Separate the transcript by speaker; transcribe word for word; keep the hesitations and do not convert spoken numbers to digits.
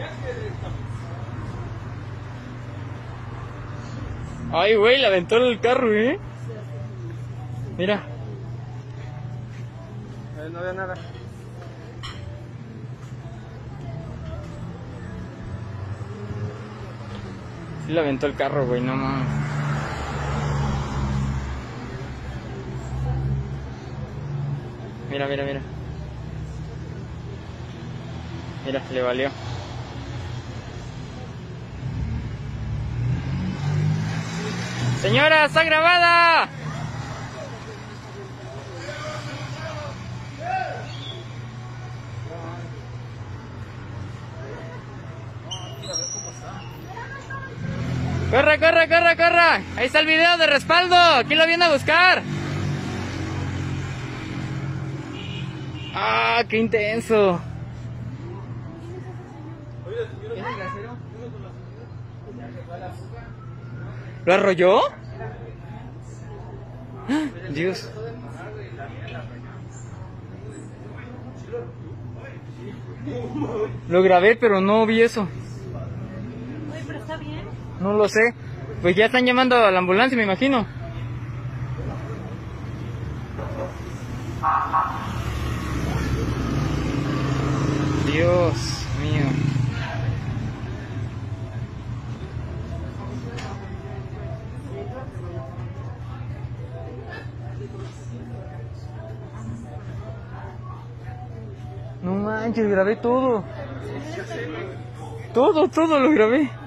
Speaker 1: Ay, güey, le aventó el carro, ¿eh? Mira.
Speaker 2: Eh, no veo nada.
Speaker 1: Sí le aventó el carro, güey, no mames. Mira, mira, mira. Mira, le valió. Señora, está grabada. Corre, corre, corre, corre. Ahí está el video de respaldo. ¿Quién lo viene a buscar? Ah, qué intenso. ¿Lo arrolló? Dios. Lo grabé, pero no vi eso.
Speaker 3: Oye, pero está bien.
Speaker 1: No lo sé. Pues ya están llamando a la ambulancia, me imagino. Dios mío. No manches, grabé todo. Todo, todo lo grabé.